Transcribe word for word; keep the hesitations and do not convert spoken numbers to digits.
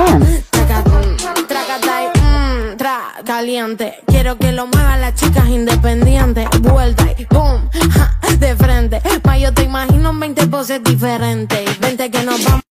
Traca, tracatay, mmm, tra, caliente. Quiero que lo muevan las chicas independientes. Vuelta y boom, ja, de frente. Ma, yo te imagino en veinte poses diferentes. Vente que nos vamos.